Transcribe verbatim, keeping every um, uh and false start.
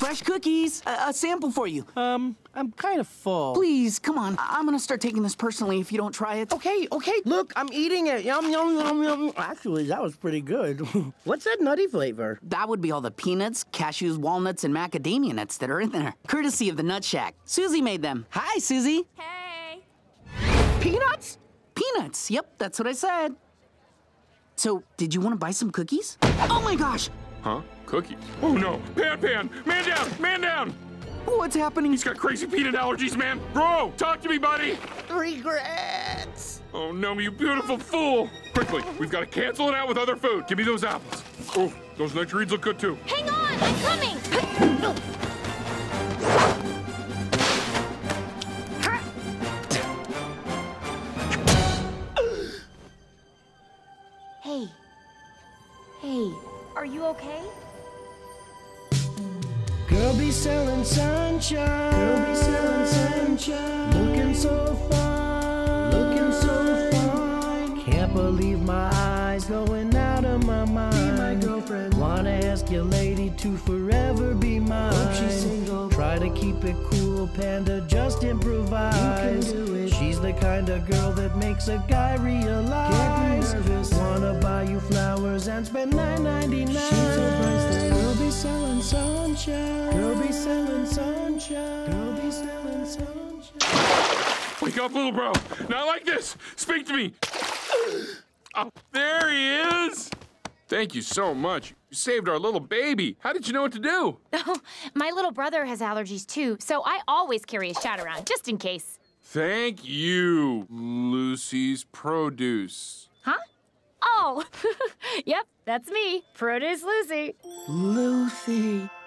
Fresh cookies. A, a sample for you. Um, I'm kind of full. Please, come on. I I'm gonna start taking this personally if you don't try it. Okay, okay. Look, I'm eating it. Yum, yum, yum, yum. Actually, that was pretty good. What's that nutty flavor? That would be all the peanuts, cashews, walnuts, and macadamia nuts that are in there. Courtesy of the Nut Shack. Susie made them. Hi, Susie. Hey. Peanuts? Peanuts. Yep, that's what I said. So, did you want to buy some cookies? Oh my gosh! Huh? Cookies? Oh no! Pan, Pan! Man down! Man down! What's happening? He's got crazy peanut allergies, man! Bro! Talk to me, buddy! Regrets. Oh no, you beautiful fool! Quickly, we've got to cancel it out with other food. Give me those apples. Oh, those nectarines look good too. Hang on, I'm coming. Hey. Hey, are you okay? Girl be selling sunshine. Girl be selling sunshine. Looking so fine. Looking so fine. Can't believe my eyes going out of my mind. Be my girlfriend. Wanna ask your lady to forever be mine. Hope she's single. Try to keep it cool, Panda. Just improvise. You can do it. She's the kind of girl that makes a guy realize. Get nervous. Wanna buy you flowers and spend nine ninety-nine. She's so priceless. Girl be selling sunshine. Girl be selling sunshine. Girl be selling sunshine. Wake up, little bro! Not like this! Speak to me! Oh, there he is! Thank you so much. You saved our little baby. How did you know what to do? Oh, my little brother has allergies too, so I always carry a shot around, just in case. Thank you, Lucy's Produce. Huh? Oh, yep, that's me, Produce Lucy. Lucy.